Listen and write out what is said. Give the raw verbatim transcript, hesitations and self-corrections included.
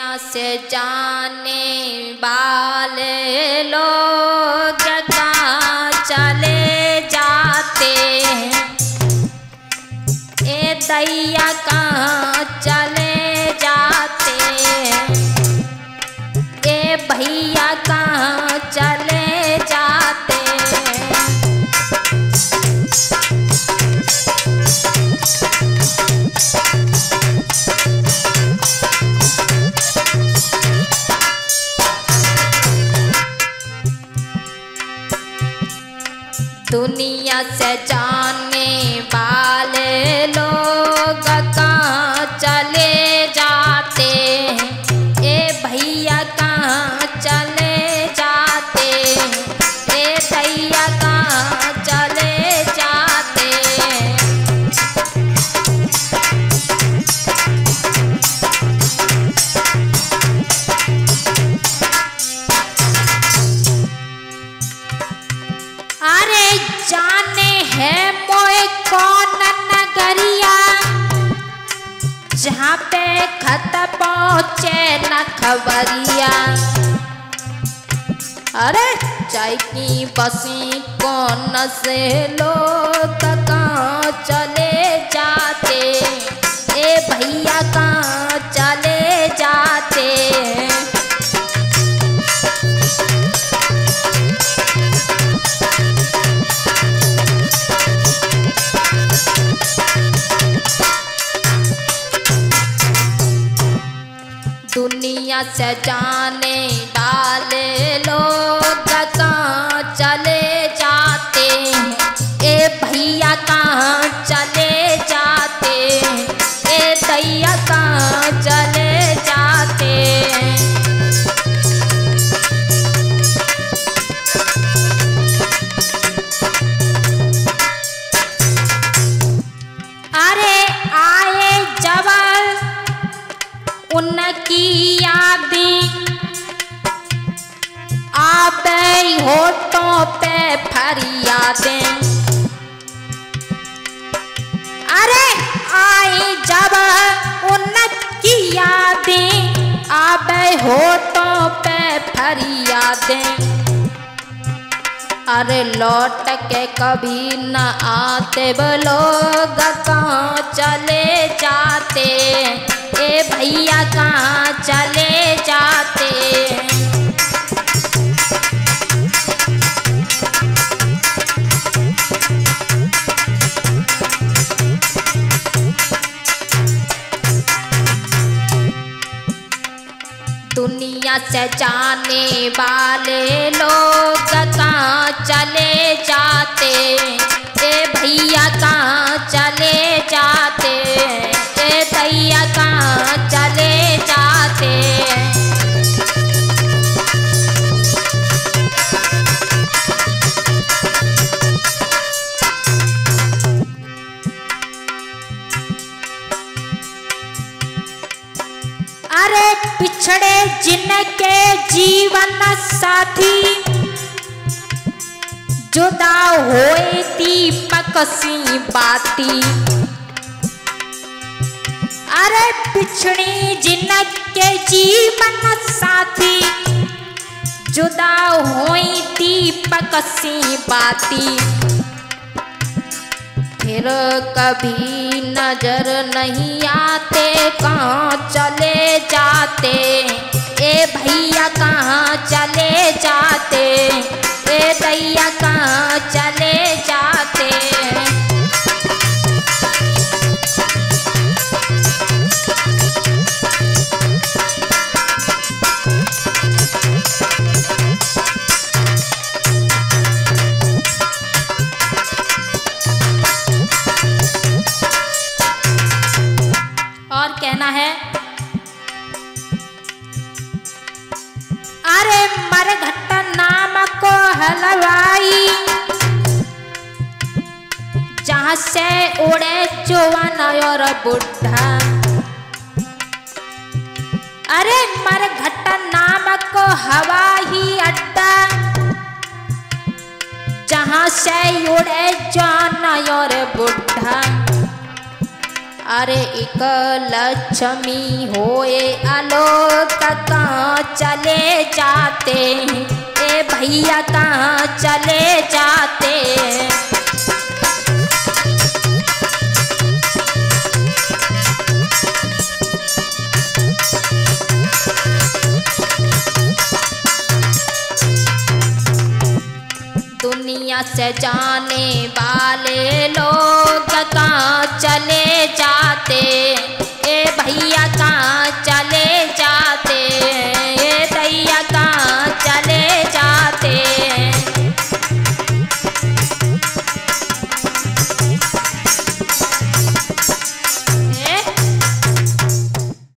दुनिया से जाने वाले लोग कहाँ चले जाते हैं, ए दैया कहाँ चले जाते हैं, ए भैया कहाँ चले जाते हैं। दुनिया से जाने वाले लोग कहाँ चले जाते हैं, ए भैया कहाँ चले जाते हैं, ए दैया कहाँ चले जाते हैं। अरे जाने है मोए कौन नगरिया, जहाँ पे खत पहुँचे न खबरिया। अरे जाय की बसी कौन से लोग कहाँ चले जाते, ए भैया कहाँ चले जाते। दुनिया से जाने वाले लोग कहाँ चले जाते हैं, ए भैया कहाँ चले जाते हैं, ए दैया कहाँ चले जाते हैं। अरे आए जब उनकी यादें आबे होठों पे फरियादें। अरे आए जब उनकी यादें आबे होठों पे फरियादें। अरे लौट के कभी न आते वो लोग कहाँ चले जाते, ए भैया कहाँ चले जाते। दुनिया से जाने वाले लोग कहाँ चले जाते, ए भैया कहाँ चले जाते, ए दैया कहाँ चले जाते। अरे पिछड़े जिनके जीवन साथी जुदा होए दीपक सी बाती। अरे पिछड़ी जिनके जीवन साथी जुदा होई दीपक सी बाती। फिर कभी नजर नहीं आते कहाँ चले जाते, ए भैया कहाँ चले जाते, ए दैया कहाँ चले जाते। और कहना है, अरे मरघट्ट नाम को हलवाई, जहाँ से उड़े जवान और बुढ़ा। अरे मरघट्ट नाम को हवाई अड्डा, जहाँ से उड़े जवान और बुढ़ा। अरे एक लक्ष्मी होए आलोक कहाँ चले जाते हैं, ए भैया कहाँ चले जाते हैं। दुनिया से जाने वाले लोग कहाँ चले जाते, ए भैया कहाँ चले